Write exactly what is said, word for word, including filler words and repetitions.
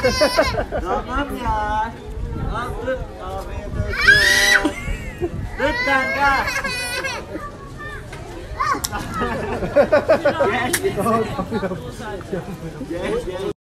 Tamam ya. Aldık. Afiyet olsun. Lütfen kal. Gel. Gel gel.